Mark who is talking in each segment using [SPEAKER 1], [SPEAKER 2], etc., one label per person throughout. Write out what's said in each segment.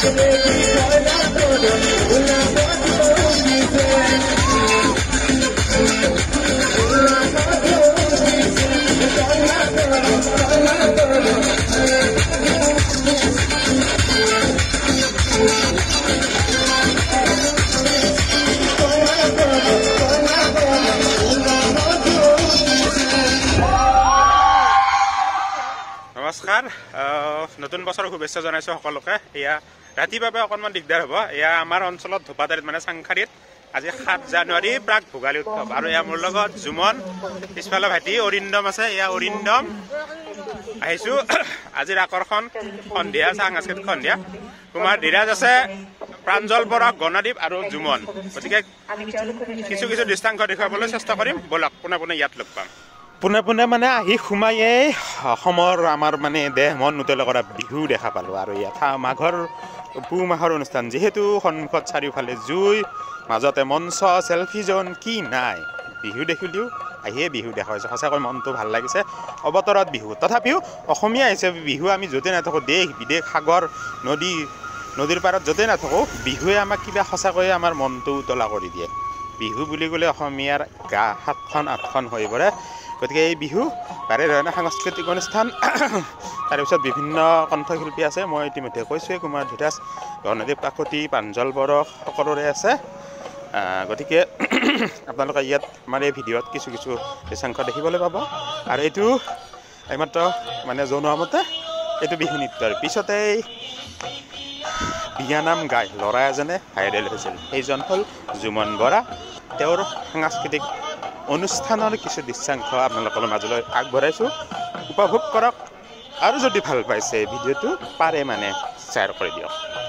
[SPEAKER 1] নমস্কাৰ নতুন বছৰৰ শুভেচ্ছা জনাইছো সকলোকে। এয়া ৰাতিপুৱা অকণমান দিগদাৰ হ'ব। এয়া আমাৰ অঞ্চলত ধোপাদাৰীত মানে চাংখাৰীত আজি 7 জানুৱাৰী প্ৰাক ভোগালী উৎসৱ। আৰু এয়া মোৰ লগত জুমন, পিছফালে ভাইটি অৰিন্দম আছে। এয়া অৰিন্দম আহিছোঁ। আজিৰ আকৰ্ষণ সন্ধিয়া সাংস্কৃতিক সন্ধিয়া। কুমাৰ ধীৰাজ আছে, প্ৰাঞ্জল বৰা, গণদীপ আৰু জুমন। গতিকে কিছু কিছু দৃষ্টান্ত দেখুৱাবলৈ চেষ্টা কৰিম। ব'লক পোনে পোনে ইয়াত লগ পাম। পোনে পোনে মানে আহি সোমায়েই অসমৰ আমাৰ মানে দেহ মন উতল কৰা বিহু দেখা পালোঁ। আৰু ইয়াত মাঘৰ পুহ মাহৰ অনুষ্ঠান, যিহেতু সন্মুখত চাৰিওফালে জুই, মাজতে মঞ্চ, চেলফি জোন, কি নাই। বিহু দেখিলেও আহিয়ে বিহু দেখা হৈছে। সঁচাকৈ মনটো ভাল লাগিছে। অৱতৰত বিহু, তথাপিও অসমীয়া হিচাপে বিহু আমি য'তে নাথাকোঁ, দেশ বিদেশ, সাগৰ নদীৰ পাৰত য'তে নাথাকোঁ, বিহুৱে আমাক কিবা সঁচাকৈয়ে আমাৰ মনটো উতলা কৰি দিয়ে। বিহু বুলি ক'লে অসমীয়াৰ গা 7খন 8খন হৈ পৰে। গতিকে এই বিহু বাৰে ধৰণে সাংস্কৃতিক অনুষ্ঠান। তাৰপিছত বিভিন্ন কণ্ঠশিল্পী আছে। মই ইতিমধ্যে কৈছোঁৱেই, কুমাৰ ধীৰাজ, গণদীপ কাকতি, প্ৰাঞ্জল বড়ো সকলোৰে আছে। গতিকে আপোনালোকে ইয়াত আমাৰ এই ভিডিঅ'ত কিছু কিছু দৃশ্যাংশ দেখিবলৈ পাব। আৰু এইটো এইমাত্ৰ মানে জনোৱা মতে এইটো বিহু নৃত্যৰ পিছতেই বিয়ানাম গাই ল'ৰা এজনে ভাইৰেল হৈছিল। সেইজন হ'ল জুমন বৰা। তেওঁৰ সাংস্কৃতিক অনুষ্ঠানৰ কিছু দৃশ্যাংশ আপোনালোকৰ মাজলৈ আগবঢ়াইছোঁ। উপভোগ কৰক। আৰু যদি ভাল পাইছে ভিডিঅ'টো পাৰে মানে শ্বেয়াৰ কৰি দিয়ক।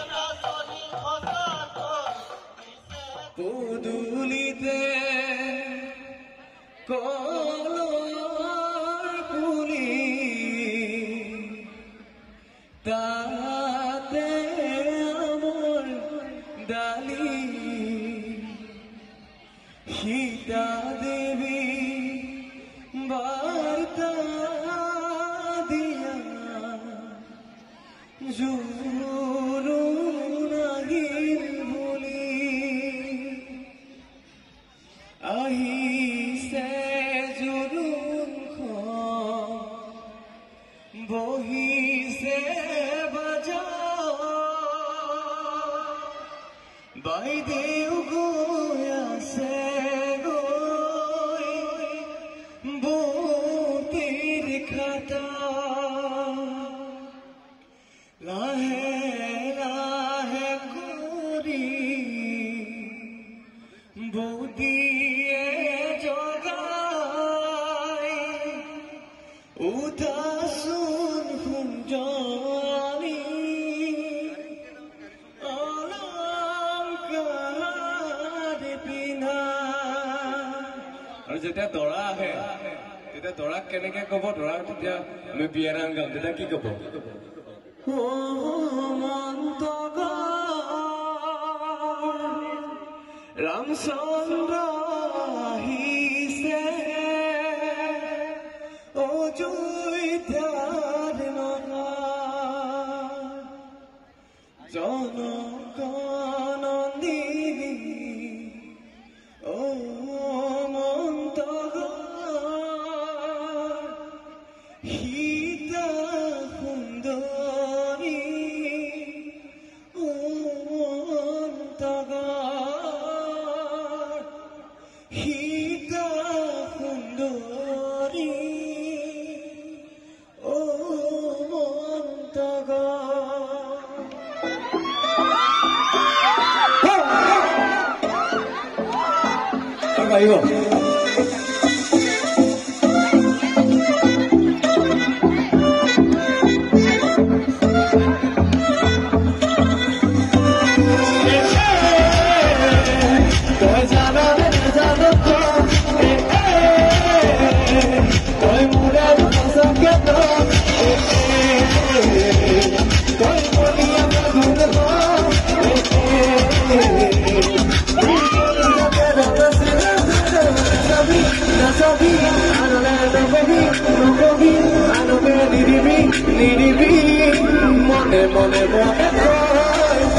[SPEAKER 2] সীতা দেৱী বাৰ্তা দিয়া জোৰো নাহিল বুলি আহিছে জোৰোণখন বহিছে বাজা বাইদেউ গৈ আছে লাহে লাহে কৰি বৌদিয়ে জগাই উদাসুন সুঞ্জনী অলংকাৰ পিন্ধা। আৰু যেতিয়া দৰা আহে তেতিয়া দৰাক কেনেকে ক'ব? দৰাক তেতিয়া আমি বিয়ানাম গাম, তেতিয়া কি ক'ব? ৰামচন্দ্ৰ আহিছে অযোধ্যাৰ নগা জনক নন্দিনী অ মন্তগা সীতা সুন্দৰী অ মন্তগা সীতা সুন্দৰী অ মন্তগা। আহিব মনে মনে মনে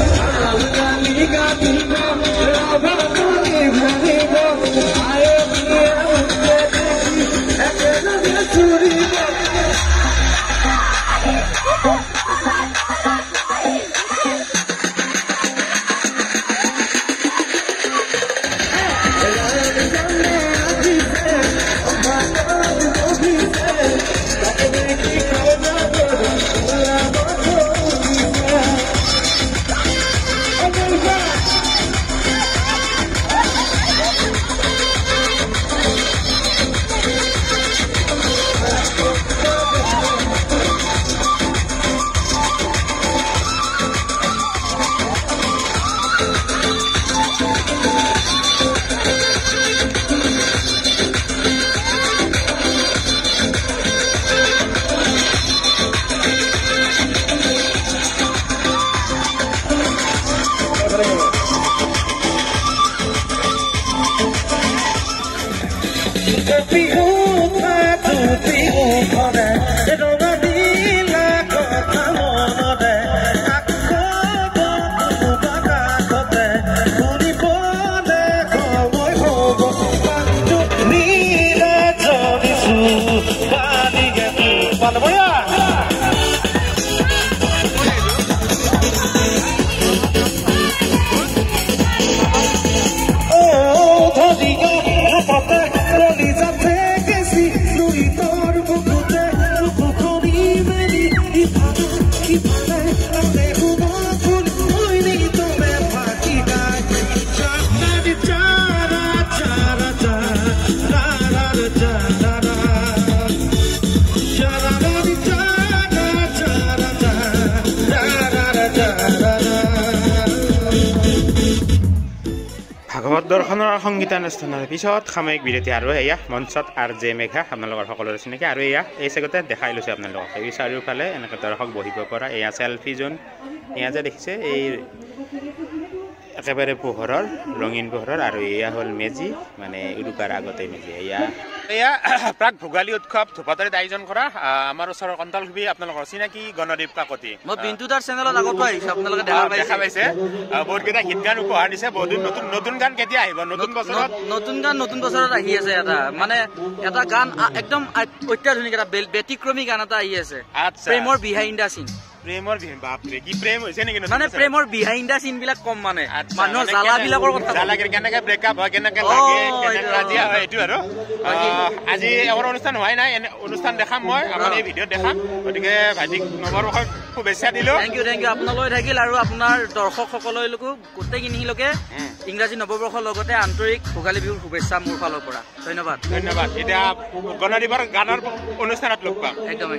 [SPEAKER 1] ভাগৱত দৰ্শনৰ সংগীতানুষ্ঠানৰ পিছত সাময়িক বিৰতি আৰু এয়া মঞ্চত RJ মেঘা আপোনালোকৰ সকলোৰে চিনাকি আৰু এয়া এই চেগতে দেখাই লৈছোঁ আপোনালোকক এই চাৰিওফালে এনেকৈ দৰ্শক বহিব পৰা এয়া চেলফি জোন এয়া যে দেখিছে এই একেবাৰে পোহৰৰ ৰঙীন পোহৰৰ আৰু এয়া হ'ল মেজি মানে উৰুকাৰ আগতে মেজি এয়া প্ৰাক ভোগালী উৎসৱ ধুপাতাৰীত আয়োজন কৰা আমাৰ ওচৰৰ কণ্টালগুৰি আপোনালোকৰ চিনাকি গণদীপ কাকতি
[SPEAKER 3] মই বিন্তুদাৰ চেনেলত আগত আহিছো আপোনালোকে দেখা পাইছে
[SPEAKER 1] বহুত কেইটা গীত গান উপহাৰ দিছে বহুত নতুন গান কেতিয়া আহিব নতুন
[SPEAKER 3] বছৰত আহি আছে এটা গান একদম অত্যাধুনিক এটা ব্যতিক্ৰমী গান এটা আহি আছে প্ৰেমৰ বিহাইণ্ড দা চিন
[SPEAKER 1] বাপৰে কি প্ৰেম হৈছে নেকি
[SPEAKER 3] মানে প্ৰেমৰ বিহাইণ্ড দা চিন বিলাক কম মানে মানুহৰ জ্বালা বিলাকৰ কথা
[SPEAKER 1] কেনেকে ব্ৰেকআপ হয় কেনেকে লাগে কেনেকে কাজিয়া হয় এইটো আৰু আজি আমাৰ অনুষ্ঠান হোৱাই নাই অনুষ্ঠান দেখাম মই আমাৰ এই ভিডিঅ'ত দেখাম গতিকে ভাইটিক নৱবৰ্ষৰ শুভেচ্ছা দিলো
[SPEAKER 3] থেংক ইউ আপোনালৈ থাকিল আৰু আপোনাৰ দৰ্শকসকললৈকো গোটেইখিনিলৈকে ইংৰাজী নৱবৰ্ষৰ লগতে আন্তৰিক ভোগালী বিহুৰ শুভেচ্ছা মোৰ ফালৰ পৰা ধন্যবাদ
[SPEAKER 1] এতিয়া গণদীপৰ গানৰ অনুষ্ঠানত লগ পাম
[SPEAKER 3] একদম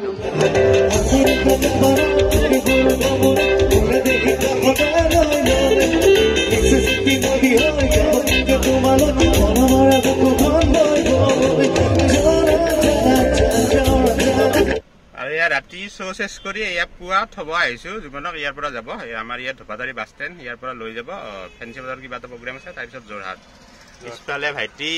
[SPEAKER 1] আৰু ইয়াৰ ৰাতি শ্ব' চেছ কৰি ইয়াক পুৱা থব আহিছো জীৱনক ইয়াৰ পৰা যাব আমাৰ ইয়াত ধুপাতাৰী বাছ ষ্টেণ্ড ইয়াৰ পৰা লৈ যাব ফেঞ্চি বজাৰত কিবা এটা প্ৰগ্ৰেম আছে তাৰপিছত যোৰহাট পিছফালে ভাইটি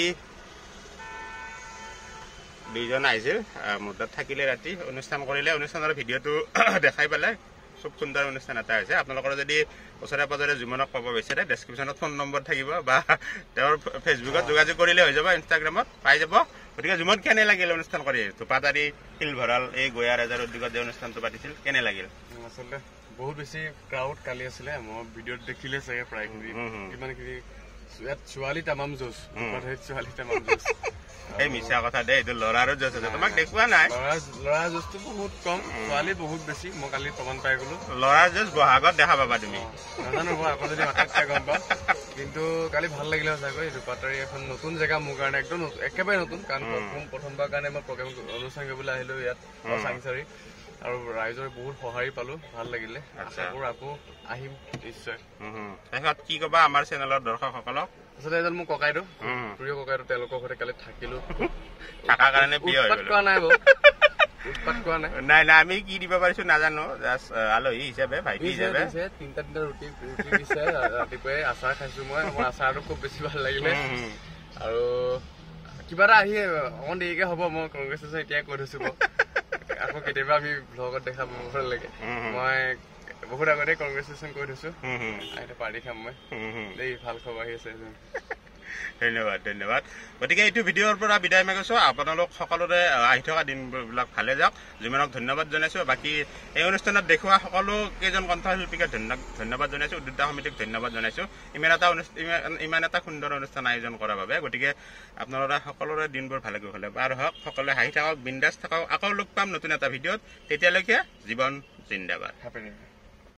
[SPEAKER 1] দুইজন আহিছিল মোৰ তাত থাকিলে ৰাতি অনুষ্ঠান কৰিলে অনুষ্ঠানৰ ভিডিঅ'টো দেখাই পেলাই খুব সুন্দৰ অনুষ্ঠান এটা হৈছে আপোনালোকৰ যদি ওচৰে পাজৰে জুমনক পাব বিচাৰে ডেছক্ৰিপশ্যনত ফোন নম্বৰ থাকিব বা তেওঁৰ ফেচবুকত যোগাযোগ কৰিলে হৈ যাব ইনষ্টাগ্ৰামত পাই যাব গতিকে জুমন কেনে লাগিল অনুষ্ঠান কৰি ধুপাতাৰী শিল ভঁৰাল এই গয়া ৰাজাৰ উদ্যোগত যে অনুষ্ঠানটো পাতিছিল কেনে লাগিল
[SPEAKER 2] আচলতে বহুত বেছি ক্ৰাউড কালি আছিলে মই ভিডিঅ'ত দেখিলে চাগে প্ৰায় কিমানখিনি ইয়াত ছোৱালী তামাম জোচ ছোৱালী তামাম জোচ
[SPEAKER 1] এই মিছা কথা দে এইটো ল'ৰাৰো জোচ আছে তোমাক দেখুওৱা নাই
[SPEAKER 2] ল'ৰা জোচটো বহুত কম ছোৱালী বহুত বেছি মই কালি প্ৰমাণ পাই গলো
[SPEAKER 1] ল'ৰাৰ জোচ বহাগত দেখা পাবা তুমি
[SPEAKER 2] নাজানো আকৌ যদি মাথাত গম পাওঁ কিন্তু কালি ভাল লাগিলে সঁচাকৈ ধুপাতাৰী এখন নতুন জেগা মোৰ কাৰণে একদম একেবাৰে নতুন কাৰণ প্ৰথমবাৰ কাৰণে মই প্ৰগ্ৰেম অনুষ্ঠান কৰিবলৈ আহিলো ইয়াত চাংচাৰী আৰু ৰাইজৰ বহুত সঁহাৰি পালো ভাল লাগিলে আশা কৰো আকৌ আহিম নিশ্চয়
[SPEAKER 1] কি কবা আমাৰ চেনেলৰ দৰ্শকসকলক
[SPEAKER 2] আচলতে এজন মোৰ ককাইটো প্ৰিয় ককাইটো তেওঁলোকৰ ঘৰতে কালি থাকিলো
[SPEAKER 1] থকাৰ কাৰণে
[SPEAKER 2] উৎপাত কৰা
[SPEAKER 1] নাই আমি কি দিব পাৰিছো নাজানো জাষ্ট আলহী হিচাপে ভাইটি হিচাপে
[SPEAKER 2] তিনিটা ৰুটি দিছে ৰাতিপুৱাই আচাৰ খাইছো মই আচাৰটো খুব বেছি ভাল লাগিলে আৰু কিবা এটা আহি অকণ দেৰিকে হ'ব মই কংগ্ৰেছ এতিয়াই কৈ থৈছো আকৌ কেতিয়াবা আমি ব্লগত দেখা পাব লাগে মই বহুত আগতে কংগ্ৰেচুলেশ্যন কৰি থৈছো পাৰ্টি খাম মই দেই ভাল খবৰ আহি আছে
[SPEAKER 1] ধন্যবাদ গতিকে এইটো ভিডিঅ'ৰ পৰা বিদায় মাগিছো আপোনালোক সকলোৰে আহি থকা দিনবিলাক ভালে যাওক যিমানক ধন্যবাদ জনাইছো বাকী এই অনুষ্ঠানত দেখুওৱা সকলো কেইজন কণ্ঠশিল্পীকে ধন্যবাদ জনাইছো উদ্যোক্তা সমিতিক ধন্যবাদ জনাইছো ইমান এটা সুন্দৰ অনুষ্ঠান আয়োজন কৰাৰ বাবে গতিকে আপোনালোকে সকলোৰে দিনবোৰ ভালে পাৰ হওক সকলোৱে হাঁহি থাকক বিন্দাছ থাকক আকৌ লগ পাম নতুন এটা ভিডিঅ'ত তেতিয়ালৈকে জীৱন জিন্দাবাদ